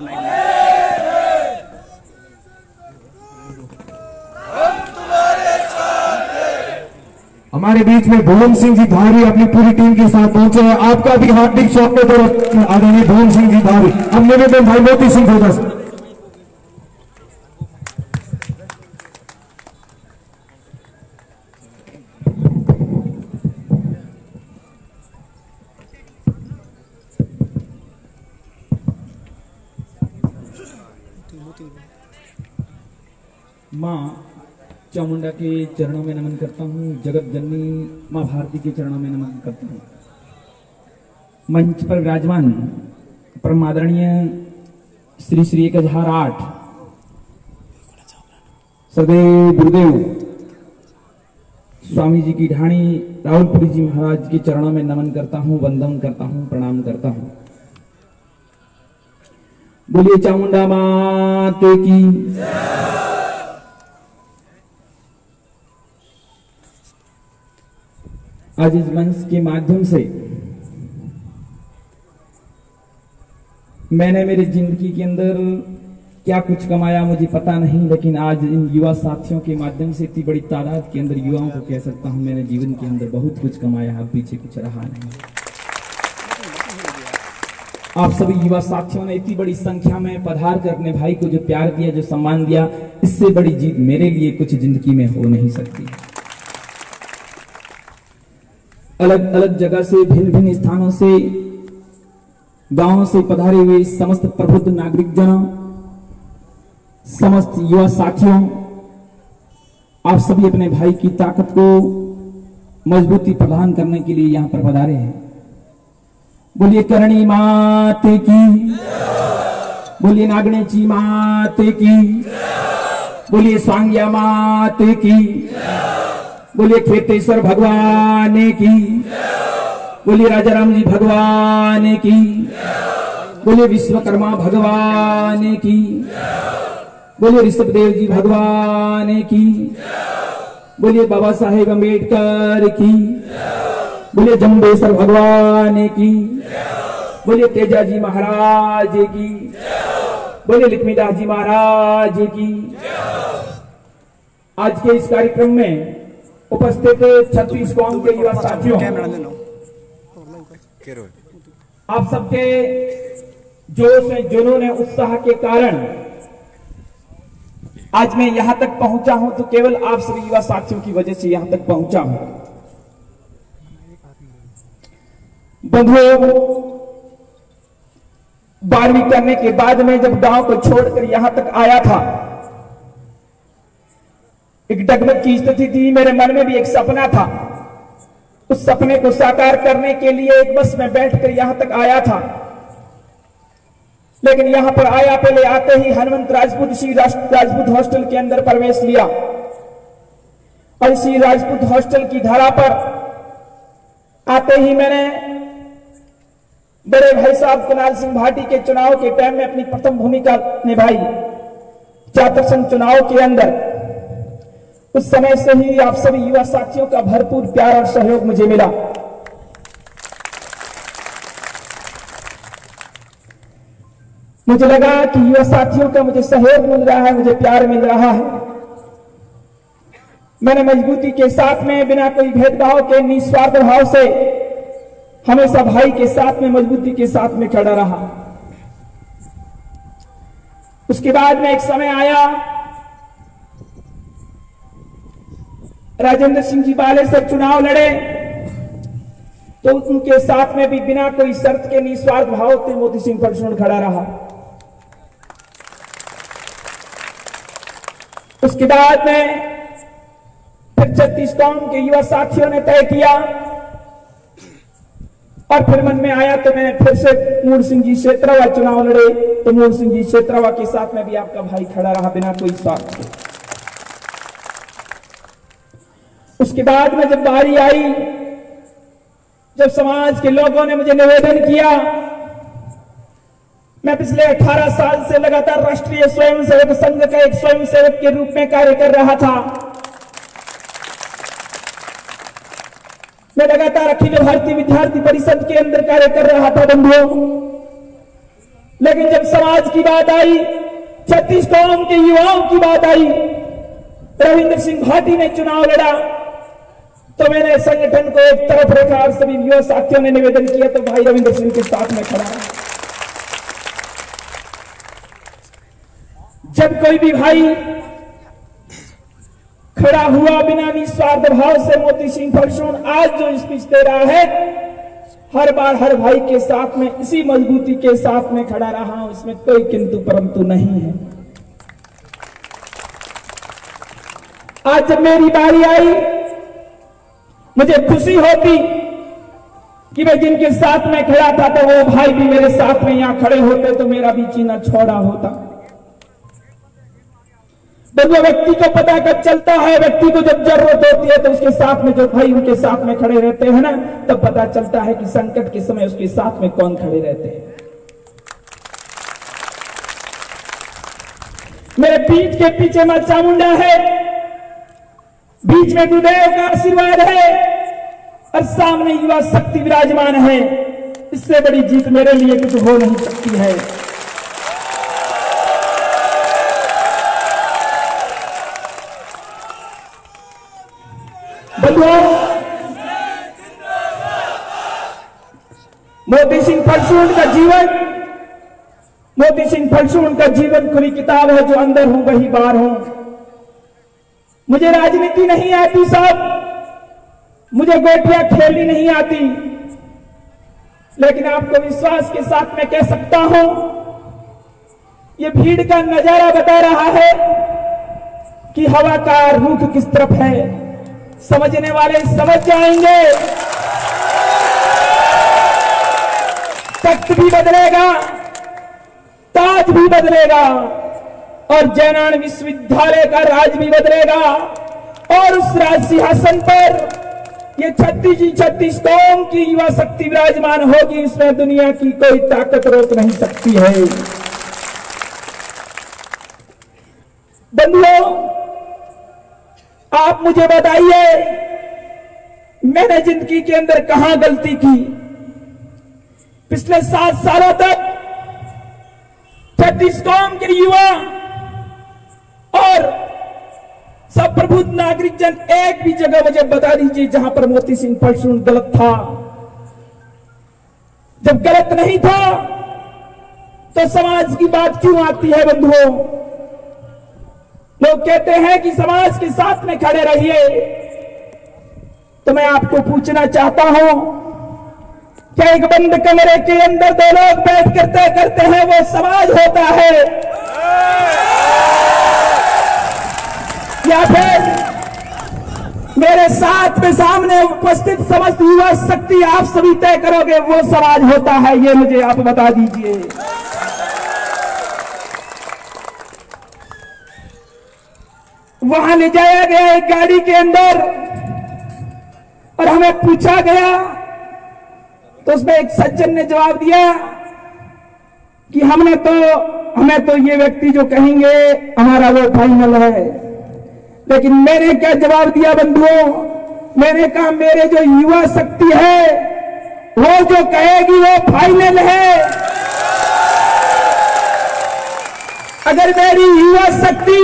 हमारे बीच में भुवन सिंह जी धारी अपनी पूरी टीम के साथ पहुंचे हैं। आपका भी हार्दिक स्वागत है आदरणीय भुवन सिंह जी धारी। अब निवेदन भाई मोती सिंह होगा। माँ चामुंडा के चरणों में नमन करता हूँ। जगत जननी माँ भारती के चरणों में नमन करता हूँ। मंच पर विराजमान परम आदरणीय श्री श्री 1008 सदैव गुरुदेव स्वामी जी की ढाणी राहुलपुरी जी महाराज के चरणों में नमन करता हूँ, वंदन करता हूँ, प्रणाम करता हूँ। बोलिए चामुंडा माते की। आज इस मंच के माध्यम से मैंने मेरी जिंदगी के अंदर क्या कुछ कमाया मुझे पता नहीं, लेकिन आज इन युवा साथियों के माध्यम से इतनी बड़ी तादाद के अंदर युवाओं को कह सकता हूं मैंने जीवन के अंदर बहुत कुछ कमाया है, पीछे कुछ रहा नहीं। आप सभी युवा साथियों ने इतनी बड़ी संख्या में पधार कर अपने भाई को जो प्यार दिया, जो सम्मान दिया, इससे बड़ी जीत मेरे लिए कुछ जिंदगी में हो नहीं सकती। अलग अलग जगह से, भिन्न भिन्न स्थानों से, गांवों से पधारे हुए समस्त प्रबुद्ध नागरिक जनों, समस्त युवा साथियों, आप सभी अपने भाई की ताकत को मजबूती प्रदान करने के लिए यहां पर पधारे हैं। बोलिए करणी माते की, बोलिए नागणेची माते की, बोलिए स्वांग्या माते की, बोलिए खेतेश्वर भगवान की, बोलिए राजा राम जी भगवान की, बोलिए विश्वकर्मा भगवान की, बोलिए ऋषभदेव जी भगवान की, बोलिए बाबा साहेब अम्बेडकर की, बोलिए जम्बेश्वर भगवान की, बोलिए तेजा जी महाराज की, बोलिए लक्ष्मीदास जी महाराज की। आज के इस कार्यक्रम में उपस्थित 36 कौम के युवा साथियों, आप सबके जोश में जुनून उत्साह के कारण आज मैं यहां तक पहुंचा हूं, तो केवल आप सभी युवा साथियों की वजह से यहां तक पहुंचा हूं। बंधुओं, 12वीं करने के बाद में जब गांव को छोड़कर यहां तक आया था, एक डगमग की स्थिति थी। मेरे मन में भी एक सपना था। उस सपने को साकार करने के लिए एक बस में बैठकर यहां तक आया था, लेकिन यहां पर आया, पहले आते ही हनुमंत राजपूत श्री राजपूत हॉस्टल के अंदर प्रवेश लिया और श्री राजपूत हॉस्टल की धारा पर आते ही मैंने बड़े भाई साहब कुणाल सिंह भाटी के चुनाव के टाइम में अपनी प्रथम भूमिका निभाई। छात्र संघ चुनाव के अंदर उस समय से ही आप सभी युवा साथियों का भरपूर प्यार और सहयोग मुझे मिला। मुझे लगा कि युवा साथियों का मुझे सहयोग मिल रहा है, मुझे प्यार मिल रहा है। मैंने मजबूती के साथ में, बिना कोई भेदभाव के, निस्वार्थ भाव से हमेशा भाई के साथ में, मजबूती के साथ में खड़ा रहा। उसके बाद में एक समय आया, राजेंद्र सिंह जी बालेश्वर चुनाव लड़े, तो उनके साथ में भी बिना कोई शर्त के, निस्वार्थ भाव से मोती सिंह परसुण खड़ा रहा। उसके बाद में फिर 36 कौम के युवा साथियों ने तय किया और फिर मन में आया तो मैं फिर से मूड सिंह जी क्षेत्रवा चुनाव लड़े, तो मूड सिंह जी क्षेत्रवा के साथ में भी आपका भाई खड़ा रहा बिना कोई स्वार्थ के। उसके बाद में जब बारी आई, जब समाज के लोगों ने मुझे निवेदन किया, मैं पिछले 18 साल से लगातार राष्ट्रीय स्वयंसेवक संघ का एक स्वयंसेवक के रूप में कार्य कर रहा था। मैं लगातार अखिल भारतीय विद्यार्थी परिषद के अंदर कार्य कर रहा था। बंधुओं, लेकिन जब समाज की बात आई, 36 कौम के युवाओं की बात आई, रविंद्र सिंह भाटी ने चुनाव लड़ा, तो मैंने संगठन को एक तरफ रखा और सभी युवा साथियों ने निवेदन किया तो भाई रविंद्र सिंह के साथ में खड़ा। जब कोई भी भाई खड़ा हुआ बिना निस्वार्थ भाव से, मोती सिंह फर्जून आज जो स्पीच दे रहा है, हर बार हर भाई के साथ में इसी मजबूती के साथ में खड़ा रहा हूं, इसमें कोई किंतु परंतु नहीं है। आज जब मेरी बारी आई, मुझे खुशी होती कि मैं जिनके साथ में खड़ा था तो वो भाई भी मेरे साथ में यहां खड़े होते तो मेरा भी जीना छोड़ा होता। बंधुओं, व्यक्ति को पता कब चलता है, व्यक्ति को जब जरूरत होती है तो उसके साथ में जो भाई उनके साथ में खड़े रहते हैं ना, तब पता चलता है कि संकट के समय उसके साथ में कौन खड़े रहते हैं। मेरे पीठ के पीछे मां चामुंडा है, बीच में गुरुदेव का आशीर्वाद है और सामने युवा शक्ति विराजमान है। इससे बड़ी जीत मेरे लिए कुछ हो नहीं सकती है। बंधुओं, मोती सिंह फर्जून का जीवन, मोती सिंह फर्जून का जीवन खुली किताब है, जो अंदर हूं वही बाहर हूं। मुझे राजनीति नहीं आती साहब, मुझे गोटियां खेलनी नहीं आती, लेकिन आपको विश्वास के साथ मैं कह सकता हूं, ये भीड़ का नजारा बता रहा है कि हवा का रुख किस तरफ है। समझने वाले समझ जाएंगे, तख्त भी बदलेगा, ताज भी बदलेगा और जयनारायण विश्वविद्यालय का राज भी बदलेगा और उस राज सिंहासन पर ये 36 कौम की युवा शक्ति विराजमान होगी। इसमें दुनिया की कोई ताकत रोक नहीं सकती है। बंधुओं, आप मुझे बताइए, मैंने जिंदगी के अंदर कहां गलती की? पिछले 7 सालों तक 36 कौम के युवा और सब प्रबुद्ध नागरिक जन एक भी जगह मुझे बता दीजिए जहां पर मोती सिंह फर्जून गलत था। जब गलत नहीं था तो समाज की बात क्यों आती है? बंधुओं, लोग कहते हैं कि समाज के साथ में खड़े रहिए, तो मैं आपको पूछना चाहता हूं, क्या एक बंद कमरे के अंदर 2 लोग बैठ करते करते हैं वो समाज होता है, या फिर मेरे साथ में सामने उपस्थित समस्त युवा शक्ति आप सभी तय करोगे वो समाज होता है? ये मुझे आप बता दीजिए। वहां ले जाया गया एक गाड़ी के अंदर और हमें पूछा गया, तो उसमें एक सज्जन ने जवाब दिया कि हमें तो ये व्यक्ति जो कहेंगे हमारा वो फाइनल है। लेकिन मैंने क्या जवाब दिया बंधुओं? मैंने कहा मेरे जो युवा शक्ति है वो जो कहेगी वो फाइनल है। अगर मेरी युवा शक्ति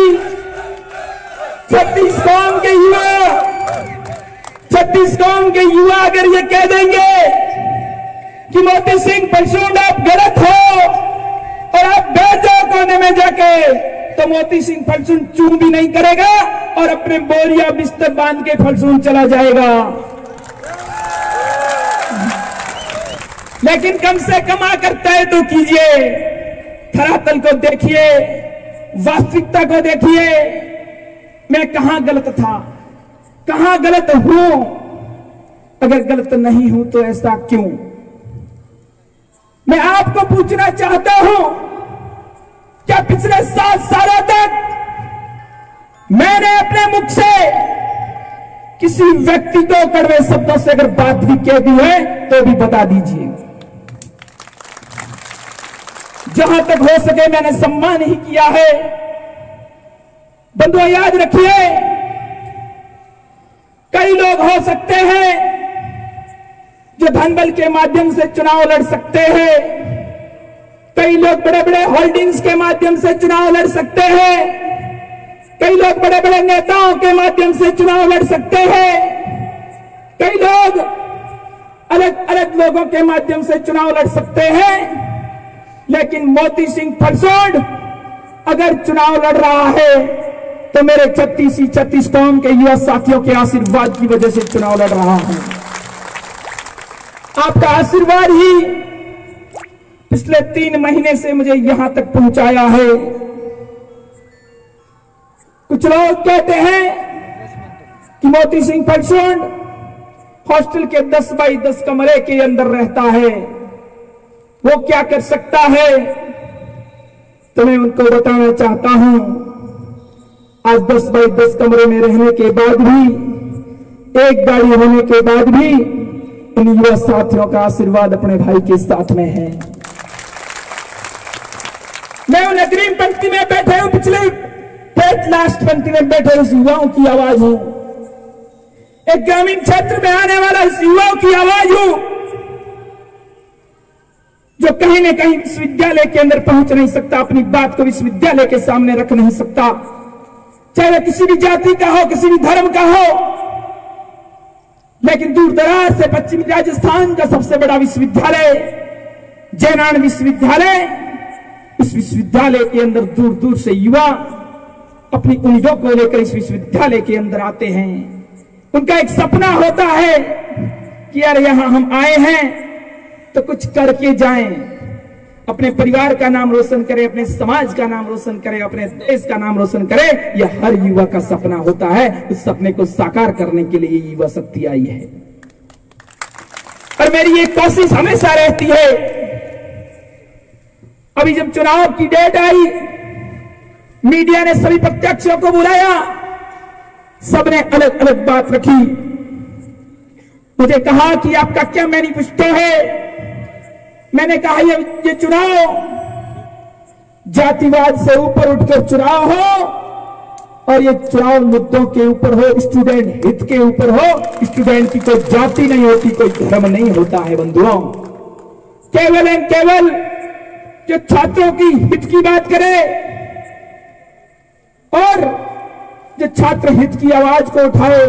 36 कौम के युवा अगर ये कह देंगे कि मोती सिंह फर्जून आप गलत हो और आप बैठ जाओ कोने में जाके, तो मोती सिंह फर्जून चूं भी नहीं करेगा और अपने बोरिया बिस्तर बांध के फर्जून चला जाएगा। लेकिन कम से कम आकर तय तो कीजिए, धरातल को देखिए, वास्तविकता को देखिए, मैं कहां गलत था, कहां गलत हूं? अगर गलत नहीं हूं तो ऐसा क्यों? मैं आपको पूछना चाहता हूं, क्या पिछले 7 सालों तक मैंने अपने मुख से किसी व्यक्ति को कड़वे शब्दों से अगर बात भी कह दी है तो भी बता दीजिए। जहां तक हो सके मैंने सम्मान ही किया है। बंधुओं, याद रखिए, कई लोग हो सकते हैं जो धन बल के माध्यम से चुनाव लड़ सकते हैं, कई कई लोग बड़े बड़े होल्डिंग्स के माध्यम से चुनाव लड़ सकते हैं, कई लोग बड़े बड़े नेताओं के माध्यम से चुनाव लड़ सकते हैं, कई लोग अलग अलग लोगों के माध्यम से चुनाव लड़ सकते हैं, लेकिन मोती सिंह फरसोड अगर चुनाव लड़ रहा है तो मेरे 36 कौम के युवा साथियों के आशीर्वाद की वजह से चुनाव लड़ रहा हूं। आपका आशीर्वाद ही पिछले 3 महीने से मुझे यहां तक पहुंचाया है। कुछ लोग कहते हैं कि मोती सिंह फरसोड हॉस्टल के 10 बाई 10 कमरे के अंदर रहता है, वो क्या कर सकता है। तो मैं उनको बताना चाहता हूं, आज 10 बाई 10 कमरे में रहने के बाद भी, एक गाड़ी होने के बाद भी इन युवा साथियों का आशीर्वाद अपने भाई के साथ में है। मैं उन अग्रिम पंक्ति में बैठे हूं, पिछले लास्ट पंक्ति में बैठे उस युवाओं की आवाज हूं, एक ग्रामीण क्षेत्र में आने वाला इस युवाओं की आवाज हूं, जो कहीं न कहीं विश्वविद्यालय के अंदर पहुंच नहीं सकता, अपनी बात को विश्वविद्यालय के सामने रख नहीं सकता, चाहे वह किसी भी जाति का हो, किसी भी धर्म का हो। लेकिन दूर दराज से पश्चिमी राजस्थान का सबसे बड़ा विश्वविद्यालय जयनारायण विश्वविद्यालय, इस विश्वविद्यालय के अंदर दूर दूर से युवा अपनी उम्मीदों को लेकर इस विश्वविद्यालय के अंदर आते हैं। उनका एक सपना होता है कि यार यहां हम आए हैं तो कुछ करके जाएं, अपने परिवार का नाम रोशन करें, अपने समाज का नाम रोशन करें, अपने देश का नाम रोशन करें। यह हर युवा का सपना होता है। उस सपने को साकार करने के लिए युवा शक्ति आई है और मेरी ये कोशिश हमेशा रहती है। अभी जब चुनाव की डेट आई, मीडिया ने सभी प्रत्याशियों को बुलाया, सबने अलग अलग बात रखी। मुझे कहा कि आपका क्या मैनिफेस्टो है। मैंने कहा ये चुनाव जातिवाद से ऊपर उठकर चुनाव हो और ये चुनाव मुद्दों के ऊपर हो, स्टूडेंट हित के ऊपर हो। स्टूडेंट की कोई जाति नहीं होती, कोई धर्म नहीं होता है बंधुओं। केवल एंड केवल जो छात्रों की हित की बात करे और जो छात्र हित की आवाज को उठाए।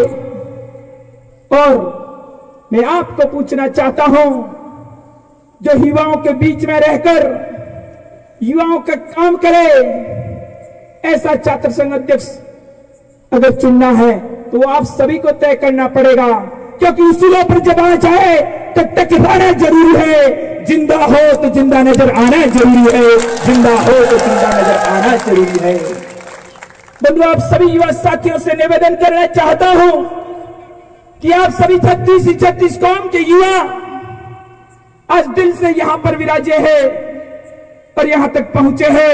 और मैं आपको पूछना चाहता हूं, जो युवाओं के बीच में रहकर युवाओं का काम करे, ऐसा छात्र संघ अध्यक्ष अगर चुनना है तो वो आप सभी को तय करना पड़ेगा, क्योंकि उसूलों पर जब आ जाए तो टकराना जरूरी है। जिंदा हो तो जिंदा नजर आना जरूरी है, जिंदा हो तो जिंदा नजर आना जरूरी है। बंधु, आप सभी युवा साथियों से निवेदन करना चाहता हूं कि आप सभी 36 कौम के युवा आज दिल से यहां पर विराजे हैं और यहां तक पहुंचे हैं।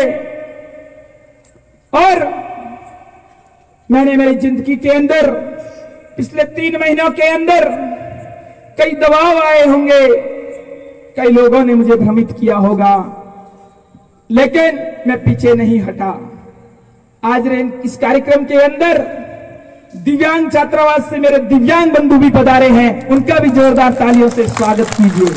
और मैंने मेरी जिंदगी के अंदर पिछले 3 महीनों के अंदर कई दबाव आए होंगे, कई लोगों ने मुझे भ्रमित किया होगा, लेकिन मैं पीछे नहीं हटा। आज इस कार्यक्रम के अंदर दिव्यांग छात्रावास से मेरे दिव्यांग बंधु भी पधारे हैं, उनका भी जोरदार तालियों से स्वागत कीजिए।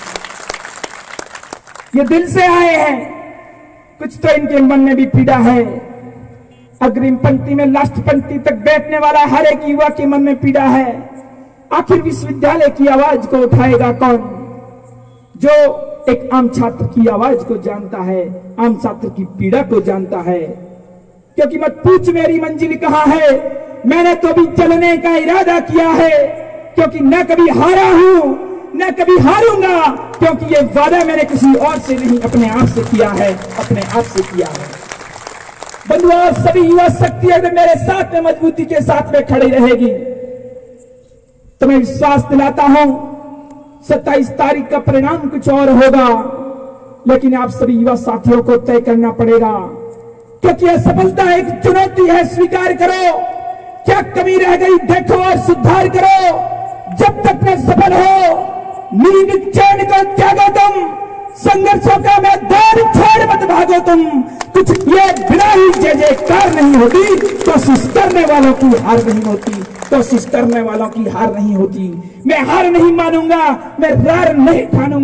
ये दिल से आए हैं, कुछ तो इनके मन में भी पीड़ा है। अग्रिम पंक्ति में लास्ट पंक्ति तक बैठने वाला हर एक युवा के मन में पीड़ा है। आखिर विश्वविद्यालय की आवाज को उठाएगा कौन? जो एक आम छात्र की आवाज को जानता है, आम छात्र की पीड़ा को जानता है। क्योंकि मत पूछ मेरी मंजिल कहां है, मैंने तो भी चलने का इरादा किया है। क्योंकि न कभी हारा हूं न कभी हारूंगा, क्योंकि ये वादा मैंने किसी और से नहीं अपने आप से किया है, अपने आप से किया है। बंधु, आप सभी युवा शक्ति अगर मेरे साथ में मजबूती के साथ में खड़ी रहेगी तो मैं विश्वास दिलाता हूं 27 तारीख का परिणाम कुछ और होगा, लेकिन आप सभी युवा साथियों को तय करना पड़ेगा। क्योंकि यह सफलता एक चुनौती है, स्वीकार करो। क्या कमी रह गई देखो और सुधार करो। जब तक मैं सफल हो नींद चैन को त्यागो तुम, संघर्षों का मैदान छोड़ मत भागो तुम। कुछ ये बिना ही जय जयकार नहीं होती, कोशिश करने वालों की हार नहीं होती, कोशिश करने वालों की हार नहीं होती। मैं हार नहीं मानूंगा, मैं रार नहीं ठानूंगा।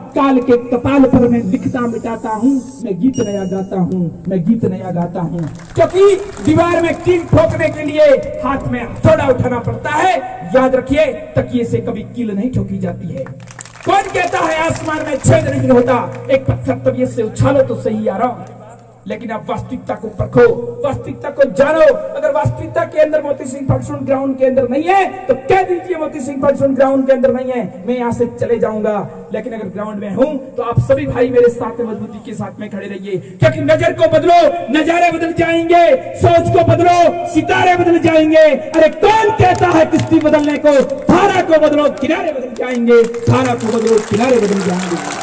काल के कपाल पर मैं लिखता मिटाता हूँ, मैं गीत नया गाता हूँ, मैं गीत नया गाता हूँ। क्योंकि दीवार में कील ठोकने के लिए हाथ में हथौड़ा उठाना पड़ता है। याद रखिए, तकिए से कभी कील नहीं ठोकी जाती है। कौन कहता है आसमान में छेद नहीं होता? एक पत्थर तकिए से उछालो तो सही यारो, लेकिन आप वास्तविकता को परखो, वास्तविकता को जानो। अगर वास्तविकता के अंदर मोती सिंह फॉर्चून ग्राउंड के अंदर नहीं है तो कह दीजिए मोती सिंह फॉर्चून ग्राउंड के अंदर नहीं है, मैं यहां से चले जाऊंगा। लेकिन अगर ग्राउंड में हूं तो आप सभी भाई मेरे साथ में मजबूती के साथ में खड़े रहिए, क्योंकि नजर को बदलो, नजारे बदल जाएंगे। सोच को बदलो, सितारे बदल जाएंगे। अरे कौन कहता है किस्ती बदलने को? धारा को बदलो, किनारे बदल जाएंगे। धारा को बदलो, किनारे बदल जाएंगे।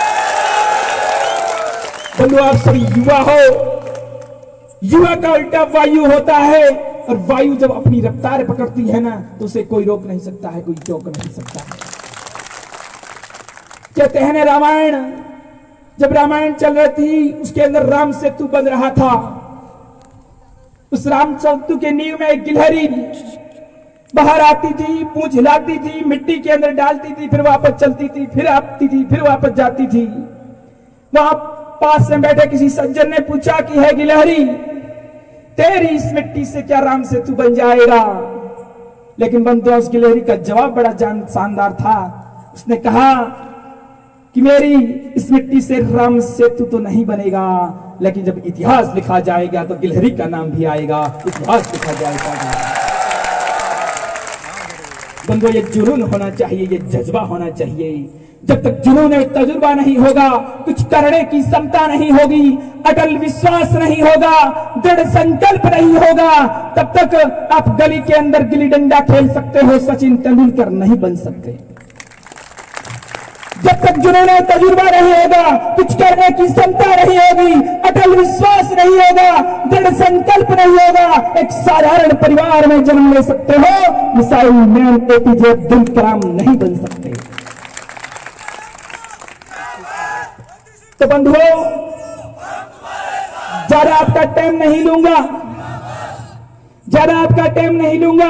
बंधु, आप सभी युवा हो। युवा का उल्टा वायु होता है, और वायु जब अपनी रफ्तार पकड़ती है ना तो उसे कोई रोक नहीं सकता है, कोई टोक नहीं सकता है। कहते हैं ना, रामायण, जब रामायण चल रही थी उसके अंदर राम सेतु बन रहा था। उस राम सेतु के नींव में एक गिलहरी बाहर आती थी, पूंछ हिलाती थी, मिट्टी के अंदर डालती थी, फिर वापस चलती थी, फिर आती थी, फिर वापस जाती थी। वहां पास में बैठे किसी सज्जन ने पूछा कि है गिलहरी, तेरी इस मिट्टी से क्या राम सेतु बन जाएगा? लेकिन बंधु, उस गिलहरी का जवाब बड़ा शानदार था। उसने कहा कि मेरी इस मिट्टी से राम सेतु तो नहीं बनेगा, लेकिन जब इतिहास लिखा जाएगा तो गिलहरी का नाम भी आएगा, इतिहास लिखा जाएगा। बंधु, ये जुनून होना चाहिए, ये जज्बा होना चाहिए। जब तक जुनून तजुर्बा नहीं होगा, कुछ करने की क्षमता नहीं होगी, अटल विश्वास नहीं होगा, दृढ़ संकल्प नहीं होगा, तब तक आप गली के अंदर गिल्ली डंडा खेल सकते हो, सचिन तेंदुलकर नहीं बन सकते। जब तक जुनून तजुर्बा नहीं होगा, कुछ करने की क्षमता नहीं होगी, अटल विश्वास नहीं होगा, दृढ़ संकल्प नहीं होगा, एक साधारण परिवार में जन्म ले सकते हो, missile man APJ Abdul Kalam नहीं बन सकते। तो बंधुओं, ज्यादा आपका टाइम नहीं लूंगा, ज्यादा आपका टाइम नहीं लूंगा।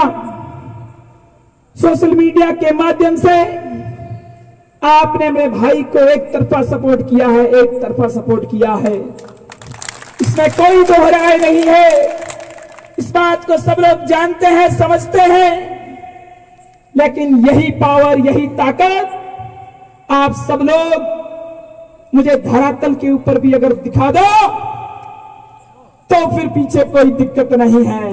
सोशल मीडिया के माध्यम से आपने मेरे भाई को एक तरफा सपोर्ट किया है, एक तरफा सपोर्ट किया है, इसमें कोई दोहराए नहीं है। इस बात को सब लोग जानते हैं, समझते हैं, लेकिन यही पावर, यही ताकत आप सब लोग मुझे धरातल के ऊपर भी अगर दिखा दो तो फिर पीछे कोई दिक्कत नहीं है।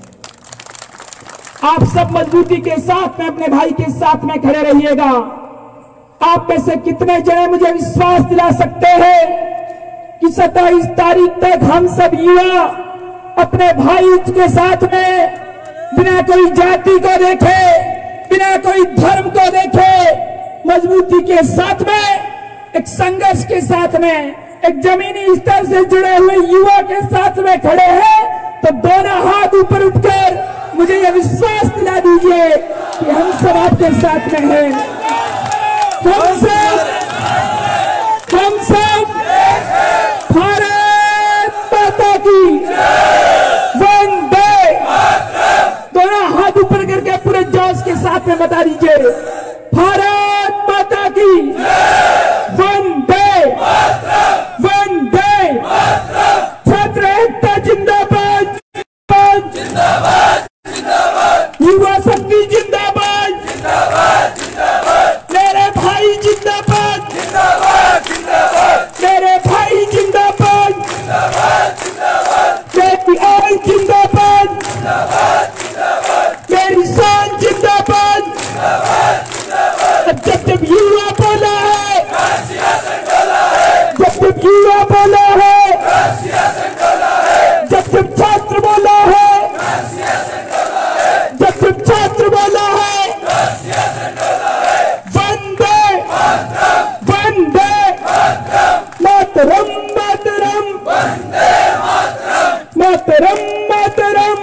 आप सब मजबूती के साथ में अपने भाई के साथ में खड़े रहिएगा। आप में से कितने जने मुझे विश्वास दिला सकते हैं कि 27 तारीख तक हम सब युवा अपने भाई के साथ में बिना कोई जाति को देखे, बिना कोई धर्म को देखे, मजबूती के साथ में, एक संघर्ष के साथ में, एक जमीनी स्तर से जुड़े हुए युवा के साथ में खड़े हैं? तो दोनों हाथ ऊपर उठकर मुझे यह विश्वास दिला दीजिए कि हम सब आपके साथ में हैं। हम सब भारत माता की वंदे। दोनों हाथ ऊपर करके पूरे जोश के साथ में बता दीजिए, भारत माता की वंदे वंदे। छात्र एकता जिंदाबाद जिंदाबाद, युवा शक्ति जिंदाबाद जिंदाबाद, मेरे भाई जिंदाबाद जिंदाबाद, मेरे भाई जिंदाबाद जिंदाबाद, मेरी आन जिंदाबाद जिंदाबाद, मेरी शान जिंदाबाद जिंदाबाद। जब युवा बोला है, जब युवा बोला है, जब छात्र बोला है, जब छात्र बोला है, वंदे वंदे मातरम मातरम मातरम मातरम,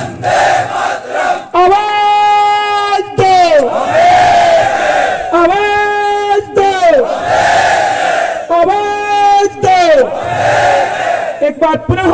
आवाज दो, आवाज दो, आवाज दो। एक बात पुनः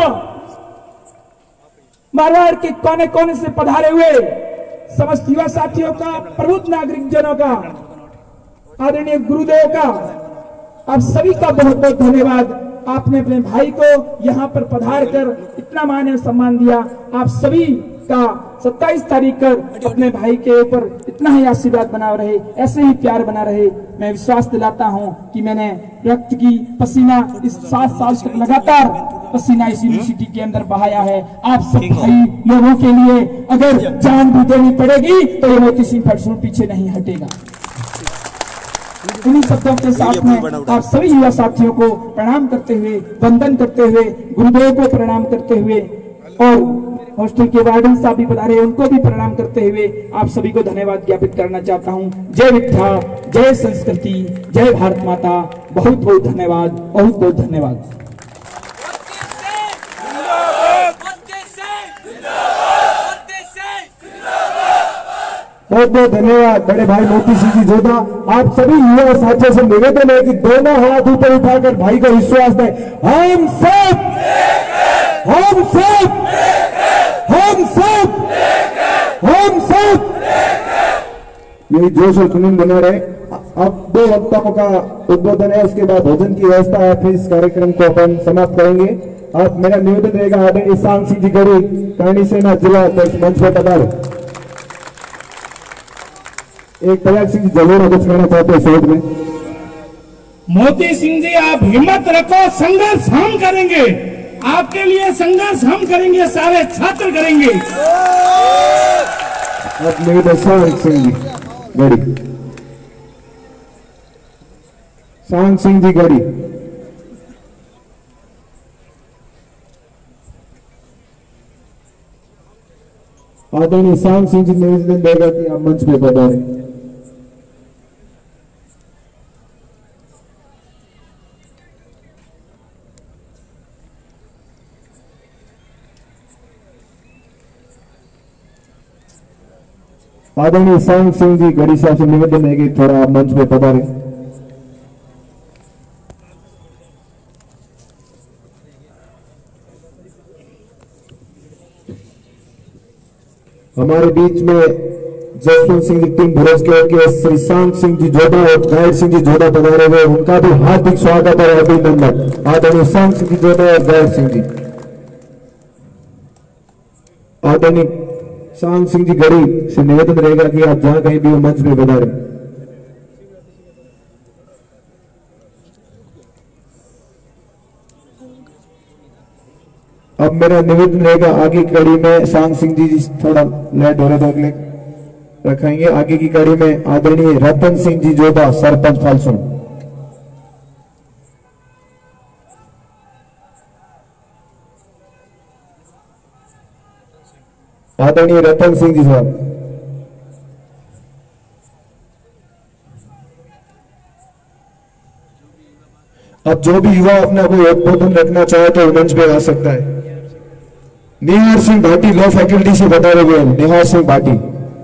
मारवाड़ के कोने कोने से पधारे हुए समस्त युवा साथियों का, प्रबुद्ध नागरिक जनों का, आदरणीय गुरुदेव का आप सभी का बहुत बहुत धन्यवाद। आपने अपने भाई को यहाँ पर पधार कर इतना मान और सम्मान दिया। आप सभी का 27 तारीख कर अपने भाई के ऊपर इतना ही आशीर्वाद बना रहे, ऐसे ही प्यार बना रहे। मैं विश्वास दिलाता हूँ कि मैंने रक्त की पसीना इस 7 साल तक लगातार पसीना इस यूनिवर्सिटी के अंदर बहाया है। आप सब भाई लोगों के लिए अगर जान भी देनी पड़ेगी तो ये मोती सिंह फटसूल पीछे नहीं हटेगा। इन्हीं शब्दों के साथ में आप सभी युवा साथियों को प्रणाम करते हुए, वंदन करते हुए, गुरुदेव को प्रणाम करते हुए और हॉस्टल के वार्डन साहब भी पधारे, उनको भी प्रणाम करते हुए आप सभी को धन्यवाद ज्ञापित करना चाहता हूं। जय विद्या, जय संस्कृति, जय भारत माता। बहुत बहुत धन्यवाद, बहुत बहुत धन्यवाद। बहुत बहुत धन्यवाद बड़े भाई मोती सिंह जी जोधा। आप सभी युवा साथियों से निवेदन है कि दोनों हाथ ऊपर उठाकर भाई को विश्वास दें। हम सब, हम सब, हम सब, हम सब, यही जोश और जुनून बना रहे। अब 2 वक्ताओं का उद्बोधन है, उसके बाद भोजन की व्यवस्था है, फिर इस कार्यक्रम को अपन समाप्त करेंगे। अब मेरा निवेदन रहेगा आदरणीय सांग सिंह जी गढ़ी, करणी सेना जिला अध्यक्ष मंच पर पधारे। एक प्रयाग सिंह जी जलोरा कुछ कहना चाहते हैं शोध में। मोती सिंह जी आप हिम्मत रखो, संघर्ष हम करेंगे, आपके लिए संघर्ष हम करेंगे, सारे छात्र करेंगे। अब निवेदन सांग सिंह जी गढ़ी, सांग सिंह जी गढ़ी। आदरणीय सांग सिंह जी निवेदन देगा कि आप मंच पे पधारें। आदरणीय सांग सिंह जी गढ़ी साहब से निवेदन है कि थोड़ा आप मंच पे पधारें। हमारे बीच में जसवंत सिंह जी टीम भरोजगढ़ के श्री सांग सिंह जी जोधा और गायड़ सिंह जी जोधा पधारे हुए, उनका भी हार्दिक स्वागत और अभिनंदन। आदरणीय सांग सिंह जी जोधा और गायड़ सिंह जी। आदरणीय सांग सिंह जी गढ़ी से निवेदन रहेगा कि आप जहां कहीं भी हो मंच में पधारें। अब मेरा निवेदन रहेगा आगे की कड़ी में सांग सिंह जी थोड़ा लेट हो रहे तो अगले रखेंगे। आगे की कड़ी में आदरणीय रतन सिंह जी जोधा सरपंच फालसुन। आदरणीय रतन सिंह जी साहब। अब जो भी युवा अपना कोई उद्बोधन रखना चाहे तो मंच पे आ सकता है। निहार सिंह भाटी लॉ फैकल्टी से बता रहे हैं, निहार सिंह भाटी।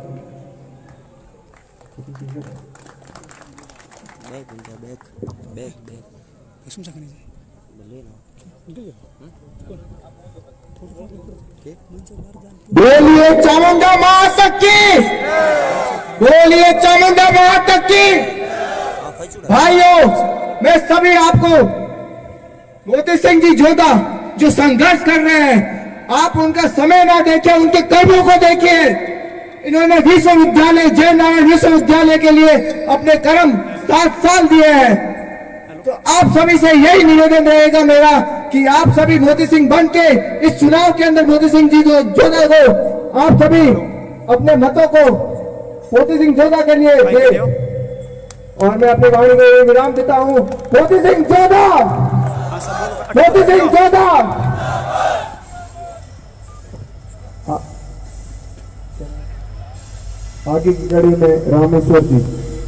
बोलिए चामुंडा मां तक की, बोलिए चामुंडा मां तक की। भाइयों, मैं सभी आपको मोती सिंह जी जोधा जो संघर्ष कर रहे हैं, आप उनका समय ना देखें, उनके कर्मों को देखिए। इन्होंने विश्वविद्यालय, जय नारायण विश्वविद्यालय के लिए अपने कर्म 7 साल दिए हैं। तो आप सभी से यही निवेदन रहेगा मेरा कि आप सभी मोती सिंह बन के इस चुनाव के अंदर मोती सिंह जी जोधा को आप सभी अपने मतों को मोती सिंह जोधा के लिए दे। और मैं अपनी वाणी को विराम देता हूं। मोती सिंह जोधा, मोती सिंह जोधा। आगे की कड़ी में रामेश्वर जी।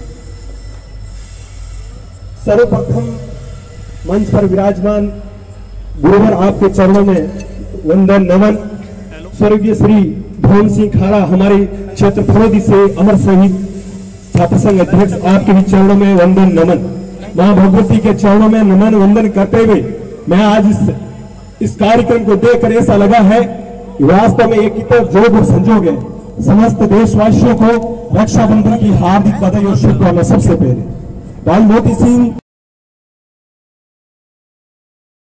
सर्वप्रथम मंच पर विराजमान गुरुवर आपके चरणों में वंदन नमन। स्वर्गीय श्री भवन सिंह खारा हमारे क्षेत्र फरोदी से अमर शहीद छात्र संघ अध्यक्ष, आपके भी चरणों में वंदन नमन। मां भगवती के चरणों में नमन वंदन करते हुए मैं आज इस कार्यक्रम को देखकर ऐसा लगा है वास्तव में एक ही तो जोग और संजोग है। समस्त देशवासियों को रक्षाबंधन की हार्दिक बधाई और शुभकामनाएं। सबसे पहले भाई मोती सिंह